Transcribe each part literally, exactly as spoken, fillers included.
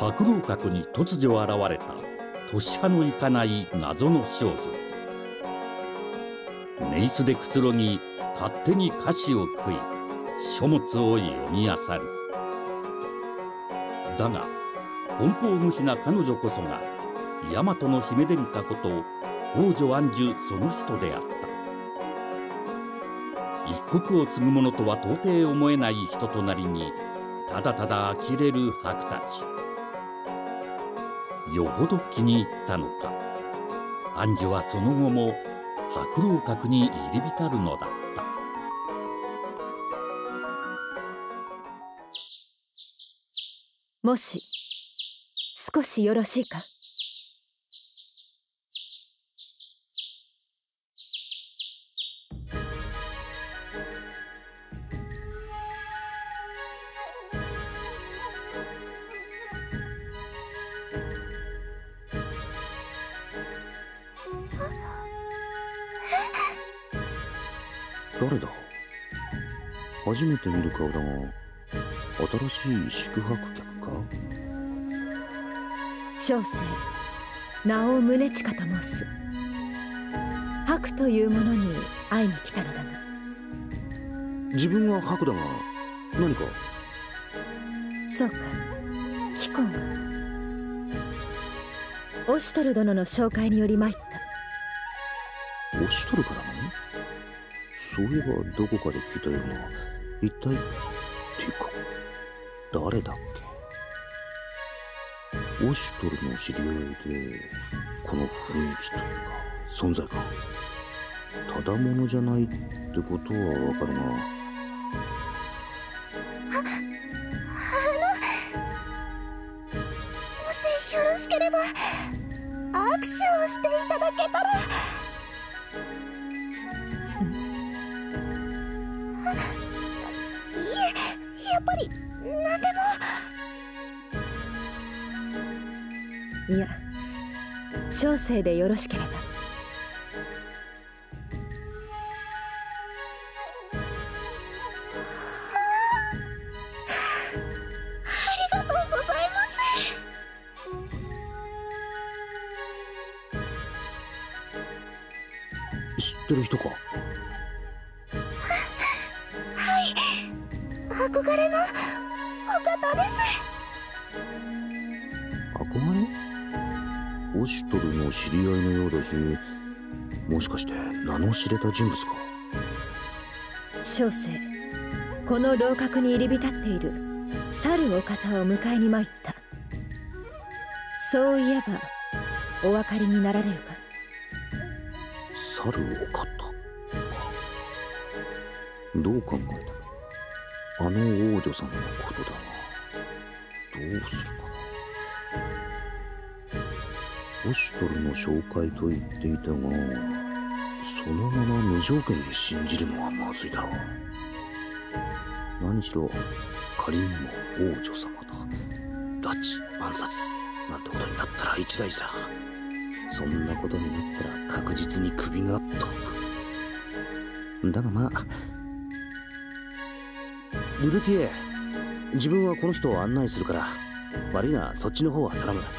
白老閣に突如現れた年派のいかない謎の少女。寝椅子でくつろぎ、勝手に菓子を食い、書物を読み漁る。だが奔放無比な彼女こそが大和の姫殿下こと王女安寿その人であった。一国を継ぐ者とは到底思えない人となりに、ただただ呆れる白たち。よほど気に入ったのか、安寿はその後も白老閣に入り浸るのだった。 もし少しよろしいか。 誰だ？初めて見る顔だが、新しい宿泊客か？ 小生、名を宗近と申す。白というものに会いに来たのだが。 自分は白だが、何か？ そうか、貴公が。オシュトル殿の紹介により参った。 オシュトルからの？そういえばどこかで聞いたような。一体っていうか誰だっけ？オシュトルの知り合いで、この雰囲気というか存在感、ただものじゃないってことはわかるが。 あ、あの、もしよろしければ握手をしていただけたら。やっぱり何でも。いや、小生でよろしければ。 ありがとうございます。知ってる人か？ 憧れのお方です。 憧れ？オシュトルの知り合いのようだし、もしかして名の知れた人物か？ 小生、この楼閣に入り浸っている猿お方を迎えに参った。そういえばお分かりになられるか？ 猿お方か。どう考えたらあの王女様のことだが、どうするか。オシュトルの紹介と言っていたが、そのまま無条件に信じるのはまずいだろう。何しろ仮にも王女様だ。拉致暗殺なんてことになったら一大事だ。そんなことになったら確実に首が飛ぶ。だがまあ、ルルティエ、自分はこの人を案内するから、悪いがそっちの方は頼む。は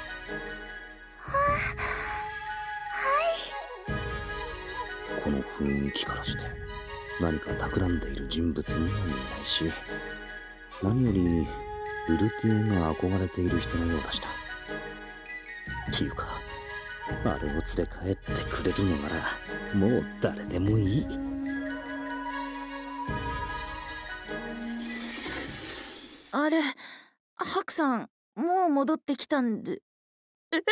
あ、はい。 この雰囲気からして何か企んでいる人物には見えないし、何よりルルティエが憧れている人のようだしな。っていうか、あれを連れ帰ってくれるのならもう誰でもいい。 あれ、ハクさん、もう戻ってきたんで。えー、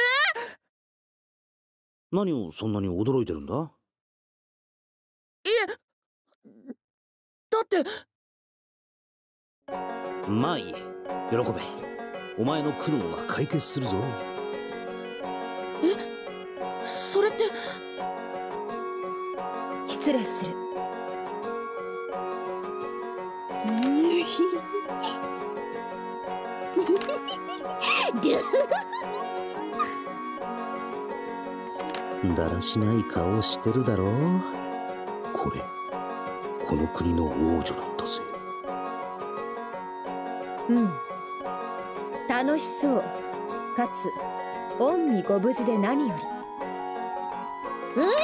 何をそんなに驚いてるんだ？ いえ、だって。 まあいい、喜べ。お前の苦悩が解決するぞ。 え、それって。 失礼する。 だらしない顔してるだろう。これこの国の王女なんだぜ。 うん、 楽しそうかつ御身ご無事で何より。 うえ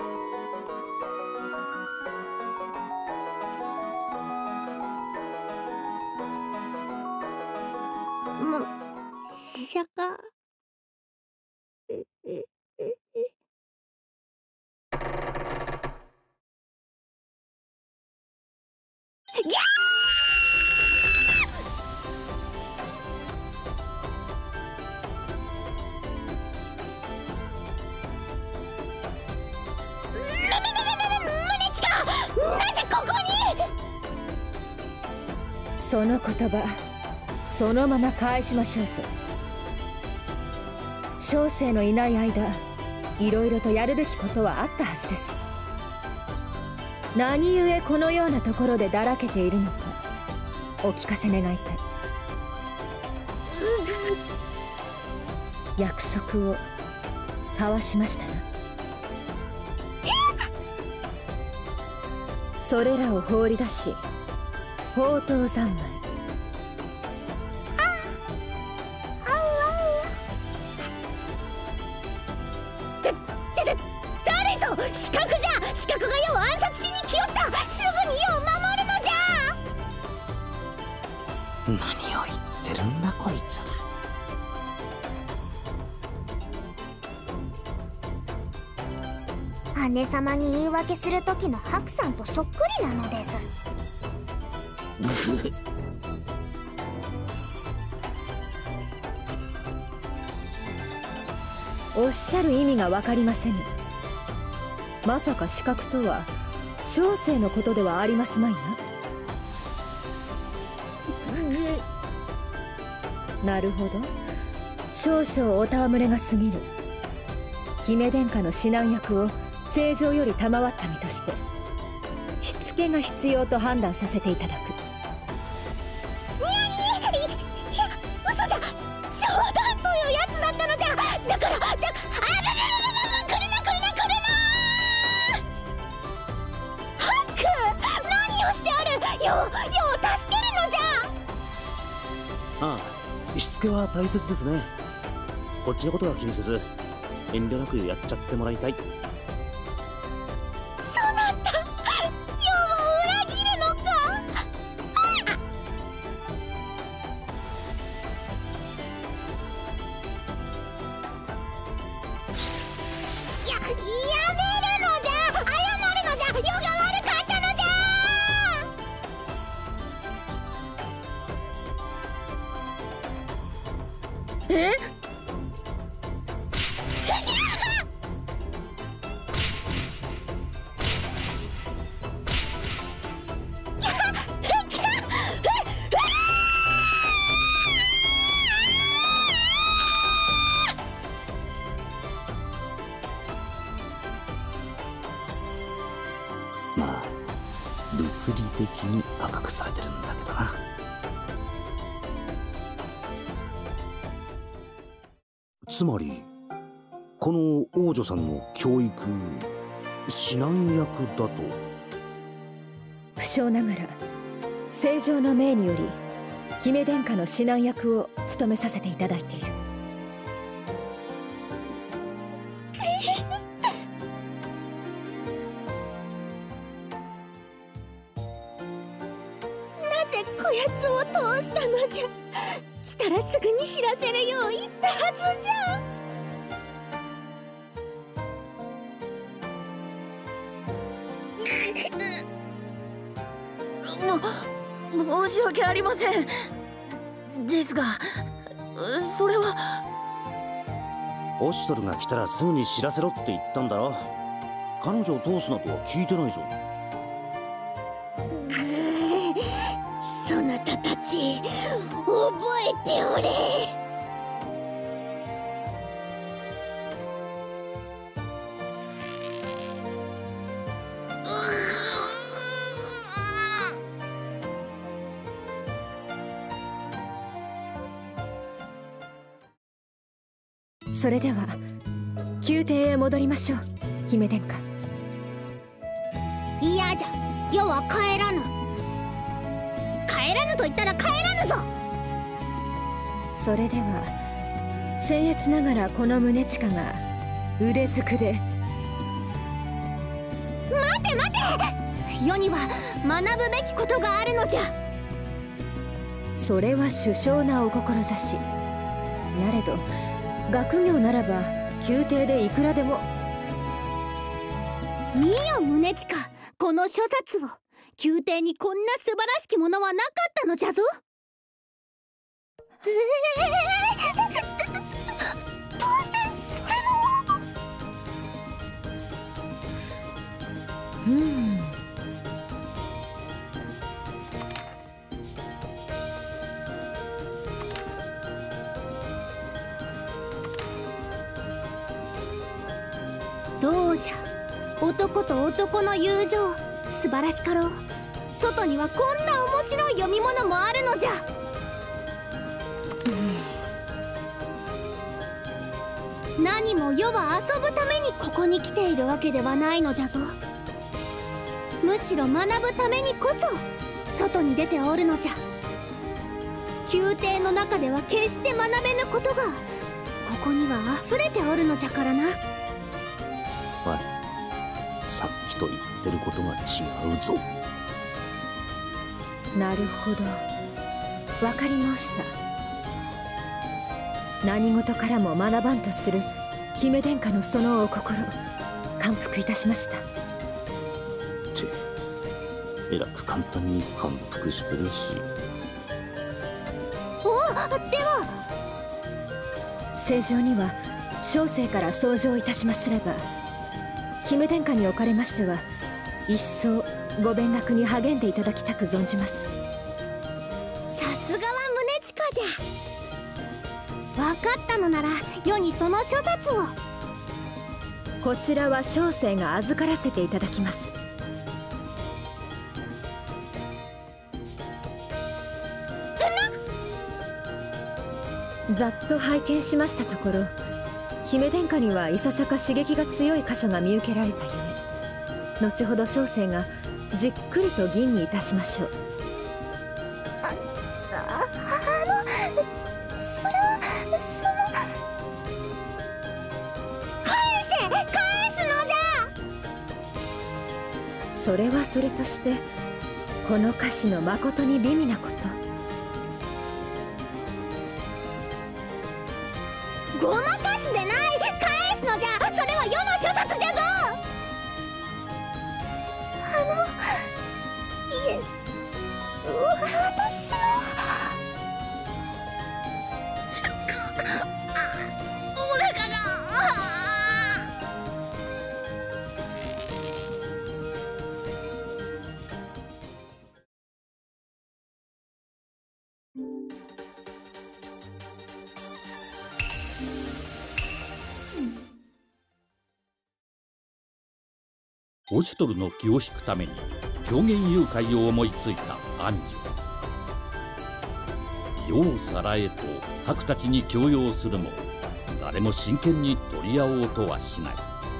もしゃかギャーその言葉そのまま返しましょうぞ。小生のいない間いろいろとやるべきことはあったはずです。何故このようなところでだらけているのかお聞かせ願いたい。約束を交わしましたな。それらを放り出し放蕩三昧。 だ、だ、だ、誰ぞ視覚じゃ。視覚が世を暗殺しに来よった。すぐに世を守るのじゃ。 何を言ってるんだこいつは。 姉様に言い訳する時の白さんとそっくりなのです。 おっしゃる意味が分かりませぬ。まさか資格とは小生のことではありますまいな。なるほど、少々お戯れが過ぎる。姫殿下の指南役を正常より賜った身としてしつけが必要と判断させていただく。 ああ、しつけは大切ですね。こっちのことは気にせず遠慮なくやっちゃってもらいたい。 そなた、世を裏切るのか。や、やめるのじゃ。謝るのじゃ。世が悪かったのじゃ。 え？ まあ物理的に赤くされてるんだけどな。つまりこの王女さんの教育指南役だと。 不詳ながら正常の命により姫殿下の指南役を務めさせていただいている。 なぜこやつを通したのじゃ。来たらすぐに知らせるよう言ったはずじゃ。 も申し訳ありません。ですがそれは。 オシュトルが来たらすぐに知らせろって言ったんだろ。彼女を通すなとは聞いてないぞ。 そなたたち覚えておれ。 それでは宮廷へ戻りましょう、姫殿下。 嫌じゃ、世は帰らぬ。帰らぬと言ったら帰らぬぞ。 それでは僭越ながらこの宗近が腕ずくで。 待て待て、世には学ぶべきことがあるのじゃ。 それは殊勝なお志なれど、学業ならば宮廷でいくらでも。 見よ宗近、この諸冊を。宮廷にこんな素晴らしきものはなかったのじゃぞ。ええー、どうしてそれも。 うんどうじゃ、男と男の友情、素晴らしかろう。外にはこんな面白い読み物もあるのじゃ。うん、何も世は遊ぶためにここに来ているわけではないのじゃぞ。むしろ学ぶためにこそ外に出ておるのじゃ。宮廷の中では決して学べぬことがここには溢れておるのじゃからな。 おい、さっきと言ってることが違うぞ。 なるほど、わかり申した。何事からも学ばんとする姫殿下のそのお心、感服いたしました。 ってえらく簡単に感服してるし。 お、では正常には小生から奏上いたしますれば、姫殿下におかれましては一層ご勉学に励んでいただきたく存じます。 さすがは宗近じゃ。分かったのなら世にその諸冊を。 こちらは小生が預からせていただきます。ざっと拝見しましたところ、姫殿下にはいささか刺激が強い箇所が見受けられたゆえ、後ほど小生がじっくりと吟味いたしましょう。 あ、あ、あの、それはその。返せ、返すのじゃ。 それはそれとして、この歌詞のまことに美味なこと。 ごまかすでない、返すのじゃ。それは世の諸冊じゃぞ。あの、いえ、私の俺ががオシュトルの気を引くために狂言誘拐を思いついたアンジュ。世をさらえと白たちに強要するも、誰も真剣に取り合おうとはしない。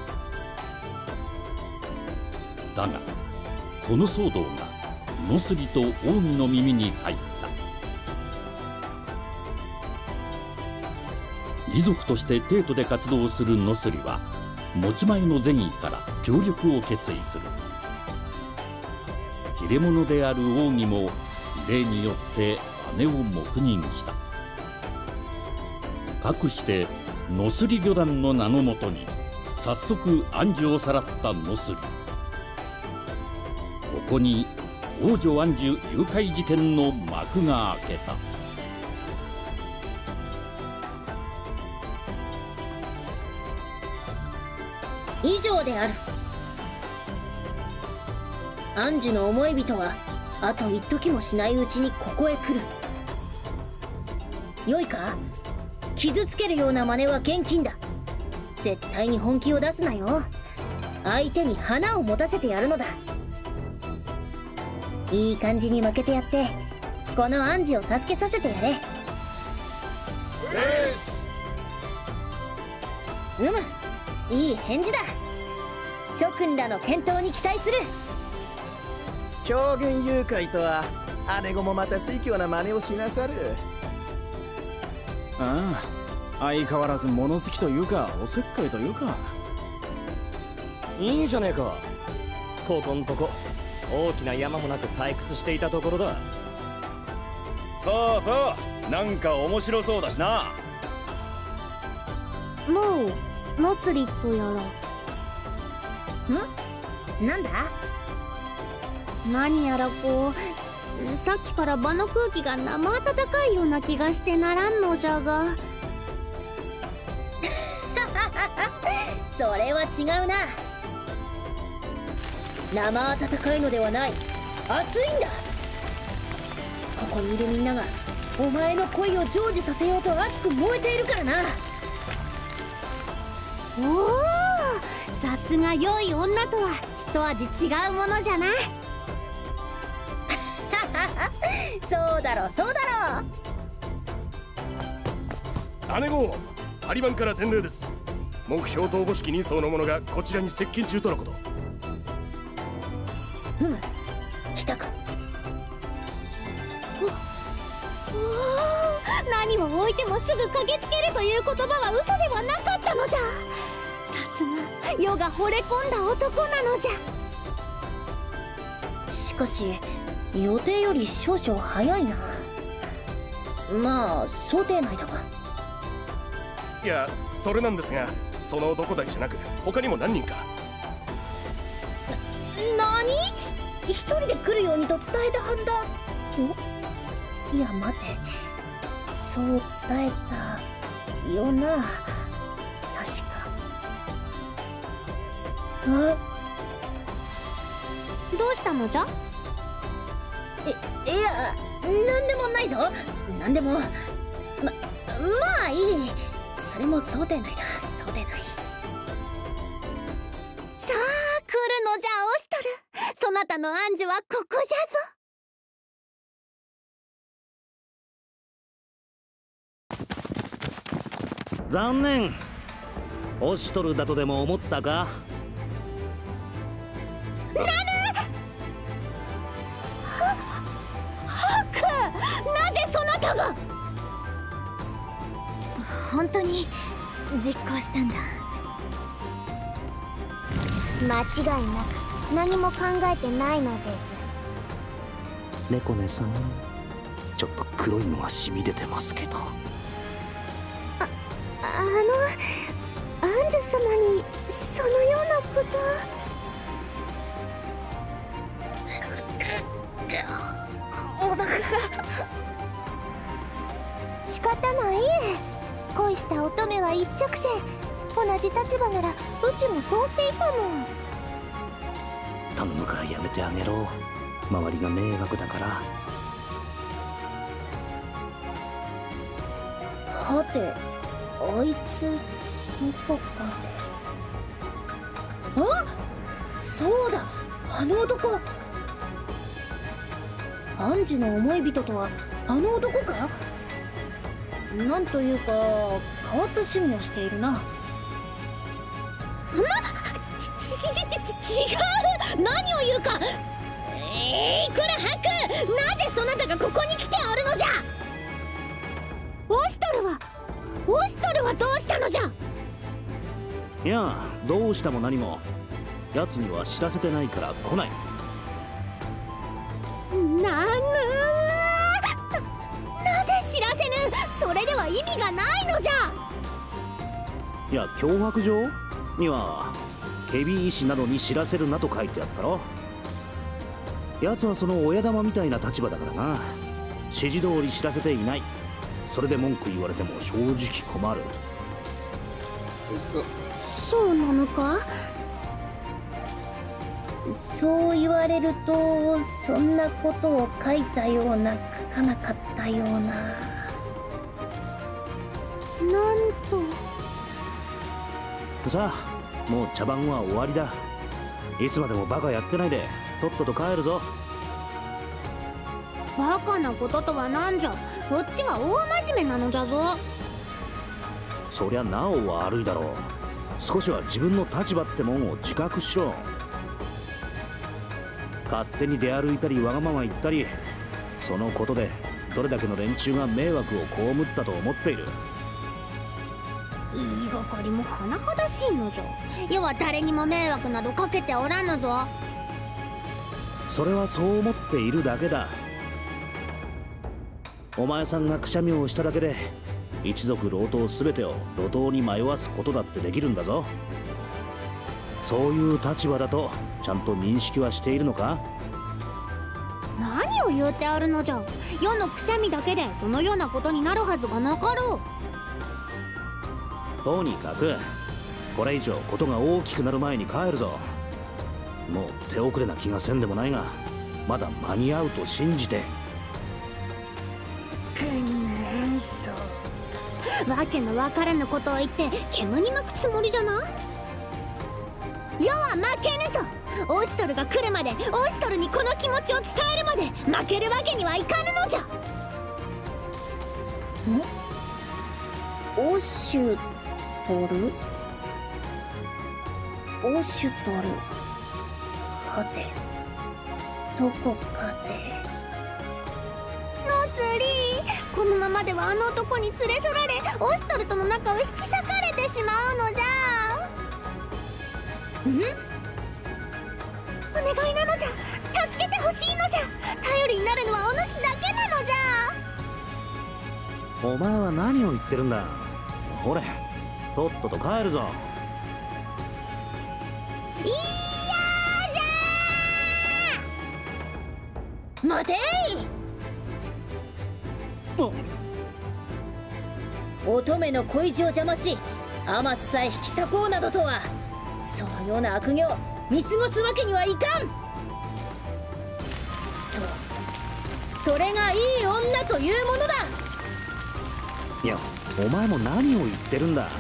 だがこの騒動がノスリとオウミの耳に入った。義賊として帝都で活動するノスリは持ち前の善意から協力を決意する。切れ者である王儀も例によって姉を黙認した。かくしてノスリ旅団の名のもとに早速暗示をさらったノスリ。ここに王女暗珠誘拐事件の幕が開けた。 以上である。暗珠の思い人はあと一時もしないうちにここへ来る。よいか、傷つけるような真似は厳禁だ。絶対に本気を出すなよ。相手に花を持たせてやるのだ。いい感じに負けてやってこの暗珠を助けさせてやれ。うむ、いい返事だ。諸君らの健闘に期待する。 狂言誘拐とは姉子もまた水教な真似をしなさる。 ああ、相変わらず物好きというかおせっかいというか。 いいじゃねえか。ここんとこ大きな山もなく退屈していたところだ。 そうそう、なんか面白そうだしな。 もうノスリットやら。 ん？なんだ？ 何やらこうさっきから場の空気が生温かいような気がしてならんのじゃが。 それは違うな。生温かいのではない、熱いんだ。ここにいるみんながお前の恋を成就させようと熱く燃えているからな。 おお、さすが良い女とは一味違うものじゃな。 そうだろうそうだろう。 姉御、ハリバンから伝令です。目標とおぼしき人相の者がこちらに接近中とのこと。 ふむ、来たか。 おお、何を置いてもすぐ駆けつけるという言葉は嘘ではなかったのじゃ。さすが世が惚れ込んだ男なのじゃ。 しかし予定より少々早いな。まあ想定内だわ。 いや、それなんですが、その男だけじゃなく他にも何人か。 な、何？一人で来るようにと伝えたはずだぞ。いや待て、そう伝えたよな、確か。あ、 どうしたのじゃ？ いや、なんでもないぞ。なんでもま、まあいい。それも想定内だ、想定内。 さあ来るのじゃ、オシトル。そなたの暗示はここじゃぞ。残念。オシトルだとでも思ったか？ なぬ！ハク！なぜそなたが？本当に実行したんだ。 間違いなく何も考えてないのです。 猫姉さん、ちょっと黒いのが染み出てますけど。 あ、あのアンジュ様にそのようなこと。 お腹が。 仕方ないえ。恋した乙女は一直線。同じ立場ならうちもそうしていたもん。 頼むからやめてあげろ。周りが迷惑だから。 はて、あいつどこかで。あ、そうだ、あの男。アンジュの思い人とはあの男か？なんというか変わった趣味をしているな。な、 ちちちち違う。何を言うか。えー、これハク、なぜそなたがここに来ておるのじゃ。オシトルはオシトルはどうしたのじゃ。 いや、どうしたも何も。奴には知らせてないから来ない。 なぬー、なぜ知らせぬ。それでは意味がないのじゃ。 いや、脅迫状にはケビ医師などに知らせるなと書いてあったろ。奴はその親玉みたいな立場だからな。指示通り知らせていない。それで文句言われても正直困る。 そ、そうなのか？ そう言われるとそんなことを書いたような書かなかったような。 なんと。 さあ、もう茶番は終わりだ。いつまでもバカやってないでとっとと帰るぞ。 バカなこととはなんじゃ。こっちは大真面目なのじゃぞ。 そりゃなおは悪いだろう。少しは自分の立場ってもんを自覚しろ。勝手に出歩いたりわがまま言ったり、 そのことでどれだけの連中が迷惑を被ったと思っている。 言いがかりも甚だしいのじゃ。余は誰にも迷惑などかけておらぬぞ。 それはそう思っているだけだ。お前さんがくしゃみをしただけで一族郎党全てを路頭に迷わすことだってできるんだぞ。そういう立場だとちゃんと認識はしているのか？ 何を言うてあるのじゃ。世のくしゃみだけでそのようなことになるはずがなかろう。 とにかくこれ以上ことが大きくなる前に帰るぞ。もう手遅れな気がせんでもないが、まだ間に合うと信じて。 くんそうわけのわからぬことを言って煙に巻くつもりじゃな。余は負けぬぞ。オーシトルが来るまで、オーシトルにこの気持ちを伝えるまで負けるわけにはいかぬのじゃ。 ん？オーシュトル？オーシュトル。はて、どこかで。 ノスリー、このままではあの男に連れ去られ、オーシトルとの仲を引き裂かれてしまうのじゃ。ん？お願いなのじゃ。助けてほしいのじゃ。頼りになるのはお主だけなのじゃ。 お前は何を言ってるんだ。ほれ、とっとと帰るぞ。 いやじゃー。 待てい。乙女の恋路を邪魔し天津さえ引き裂こうなどとは、そのような悪行見過ごすわけにはいかん。そう、それがいい女というものだ。 いや、お前も何を言ってるんだ。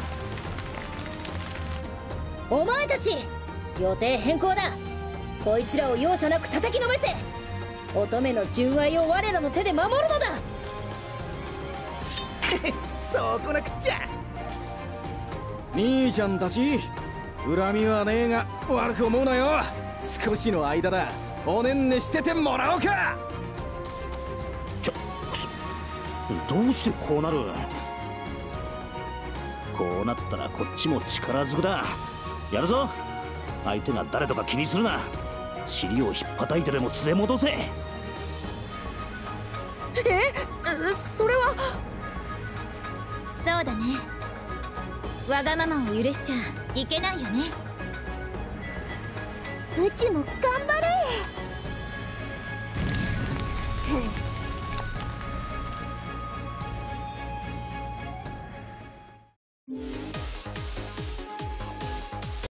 お前たち予定変更だ。こいつらを容赦なく叩きのめせ。乙女の純愛を我らの手で守るのだ。 そうこなくっちゃ。兄ちゃんたち、恨みはねえが悪く思うなよ。少しの間だ。おねんねしててもらおうか。 ちょ、どうしてこうなる。こうなったらこっちも力ずくだ。やるぞ。相手が誰とか気にするな。尻をひっぱたいてでも連れ戻せ。 え、それは。 そうだね。わがままを許しちゃいけないよね。 うちも頑張れ。